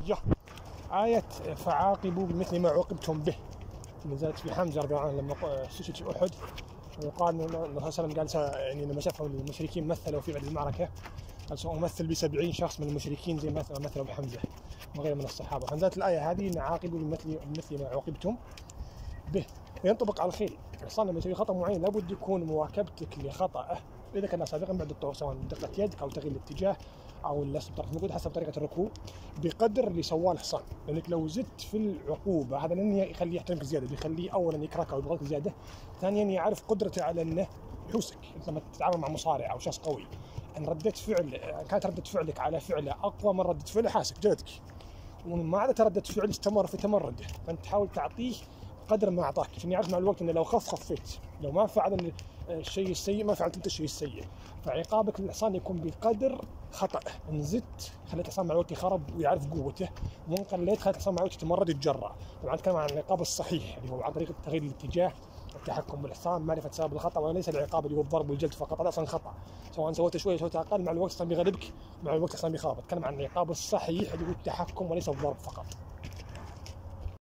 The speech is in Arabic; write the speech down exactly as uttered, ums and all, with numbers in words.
يه آية فعاقبوا بمثل ما عوقبتم به نزلت في حمزة رضي الله عنه لما استشهد في أحد. وقال النبي صلى الله عليه وسلم قال يعني لما شافوا المشركين مثلوا في بعد المعركة قال سأمثل بسبعين شخص من المشركين زي ما مثلوا بحمزة وغيره من الصحابة. فنزلت الآية هذه إن عاقبوا بمثل بمثل ما عوقبتم به، وينطبق على الخيل. الإنسان لما يسوي خطأ معين لابد يكون مواكبتك لخطأه إذا كان سابقا بعد الطرق، سواء دقة يدك أو تغيير الاتجاه أو اللصق بطريقة النقود حسب طريقة الركوب بقدر اللي سواه الحصان. لأنك لو زدت في العقوبة هذا لن يخليه يحترمك زيادة، بيخليه أولا يكرهك أو يبغضك زيادة، ثانيا يعرف قدرته على أنه يحوسك. أنت لما تتعامل مع مصارع أو شخص قوي إن ردت فعل كانت ردة فعلك على فعله أقوى من ردة فعله حاسك جلدك، وما عادت ردة فعل استمر في تمرده، فأنت تحاول تعطيه قدر ما أعطاك عشان يعرف مع الوقت أنه لو خف خفيت، لو ما فعل الشيء السيء ما فعلت أنت الشيء السيء. فعقابك للحصان يكون بقدر خطأ. إن زدت خليت الحصان مع الوقت يخرب ويعرف قوته، وإن قليت خليت الحصان مع الوقت يتمرد يتجرأ. طبعا نتكلم عن العقاب الصحيح اللي هو عن طريق تغيير الاتجاه، التحكم بالحصان، معرفة سبب الخطأ، وليس العقاب اللي هو الضرب والجلد فقط. هذا أصلا خطأ، سواء سويته شوية سويته أقل مع الوقت الحصان بيغلبك، مع الوقت الحصان بيخابط. نتكلم عن العقاب الصحيح اللي هو التحكم وليس الضرب فقط.